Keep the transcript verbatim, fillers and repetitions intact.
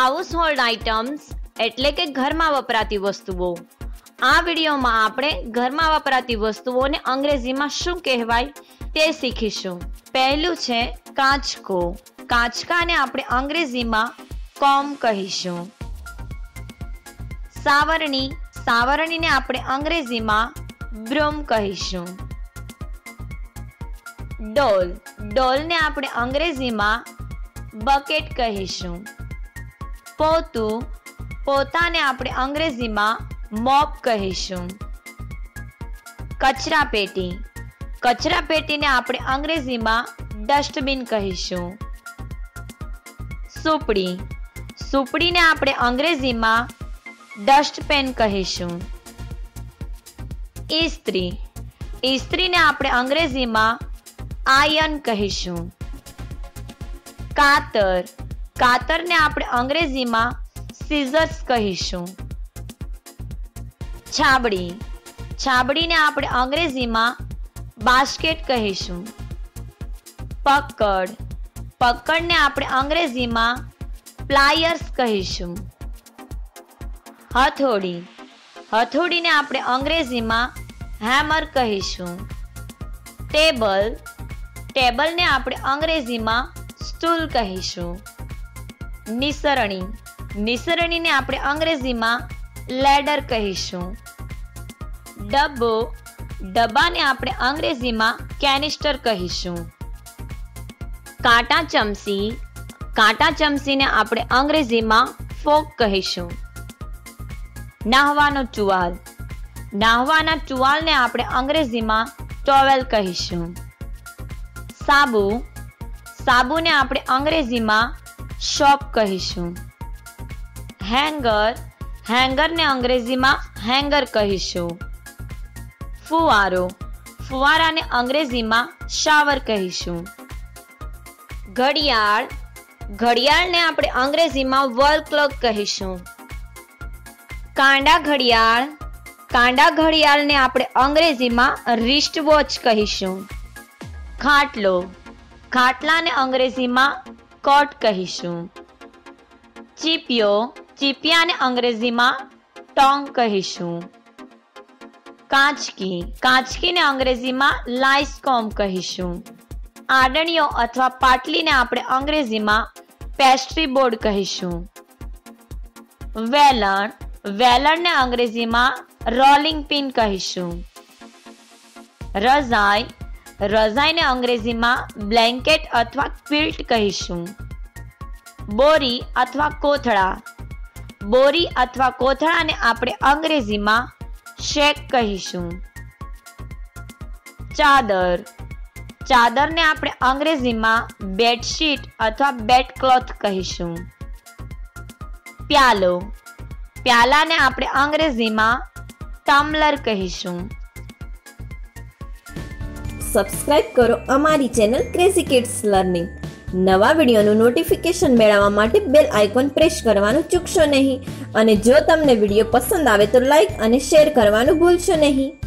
Household items એટલે કે ઘરમાં વપરાતી વસ્તુઓ। આ વિડીયોમાં આપણે ઘરમાં વપરાતી વસ્તુઓને અંગ્રેજીમાં શું કહેવાય તે શીખીશું। પહેલું છે કાંચકો। કાંચકાને આપણે અંગ્રેજીમાં કોમ કહીશું। સાવરણી। સાવરણીને આપણે અંગ્રેજીમાં બ્રૂમ કહીશું। ડોલ। ડોલને આપણે અંગ્રેજીમાં બકેટ કહીશું। પોતું। પોતાને આપણે અંગ્રેજીમાં મોપ કહીશું। કચરા પેટી। કચરા પેટીને આપણે અંગ્રેજીમાં ડસ્ટબિન કહીશું। સુપડી। સુપડીને આપણે અંગ્રેજીમાં ડસ્ટપેન કહીશું। ઇસ્ત્રી। ઇસ્ત્રીને આપણે અંગ્રેજીમાં આયર્ન કહીશું। કાતર। કાતરને આપણે અંગ્રેજીમાં સીઝર્સ કહીશું। છાબડી। છાબડીને આપણે અંગ્રેજીમાં બાસ્કેટ કહીશું। પકડ। પકડને આપણે અંગ્રેજીમાં પ્લાયર્સ કહીશું। હથોડી। હથોડીને આપણે અંગ્રેજીમાં હેમર કહીશું। ટેબલ। ટેબલને આપણે અંગ્રેજીમાં સ્ટૂલ કહીશું। નિસરણી। નિસરણીને આપણે અંગ્રેજીમાં લેડર કહીશું। ડબ્બો। ડબ્બાને આપણે અંગ્રેજીમાં કેનિસ્ટર કહીશું। કાંટા ચમચી। કાંટા ચમચીને આપણે અંગ્રેજીમાં ફોક કહીશું। નાહવાનો ટુવાલ। નાહવાના ટુવાલને આપણે અંગ્રેજીમાં ટોવેલ કહીશું। સાબુ। સાબુને આપણે અંગ્રેજીમાં સોપ કહીશું। હેંગર। હેંગરને અંગ્રેજીમાં હેંગર કહીશું। ફુવારો। ફુવારાને અંગ્રેજીમાં શાવર કહીશું। ઘડિયાળ। ઘડિયાળને આપણે અંગ્રેજીમાં વોલ ક્લોક કહીશું। કાંડા ઘડિયાળ। કાંડા ઘડિયાળને આપણે અંગ્રેજીમાં રિસ્ટ વોચ કહીશું। ખાટલો। ખાટલાને અંગ્રેજીમાં કોટ કહીશું। ચીપિયો। ચીપિયાને અંગ્રેજીમાં ટોંગ કહીશું। કાંચકી। કાંચકીને અંગ્રેજીમાં લાઇસ્કોમ કહીશું। આડણીઓ અથવા પાટલીને આપણે અંગ્રેજીમાં પેસ્ટ્રી બોર્ડ કહીશું। વેલણ। વેલણને અંગ્રેજીમાં રોલિંગ પિન કહીશું। રજાઈ। રજાઈને અંગ્રેજીમાં બ્લેન્કેટ અથવા ક્વિલ્ટ કહીશું। બોરી અથવા કોથળા। બોરી અથવા કોથળાને આપણે અંગ્રેજીમાં શેક કહીશું। ચાદર। ચાદરને આપણે અંગ્રેજીમાં બેડશીટ અથવા બેડ ક્લોથ કહીશું। પ્યાલો। પ્યાલાને આપણે અંગ્રેજીમાં ટમ્બલર કહીશું। સબસ્ક્રાઇબ કરો અમારી ચેનલ ક્રેઝી કિડ્સ લર્નિંગ। નવા વિડીયોનું નોટિફિકેશન મેળવવા માટે બેલ આઇકોન પ્રેસ કરવાનું ચૂકશો નહીં અને જો તમને વિડીયો પસંદ આવે તો લાઈક અને શેર કરવાનું ભૂલશો નહીં।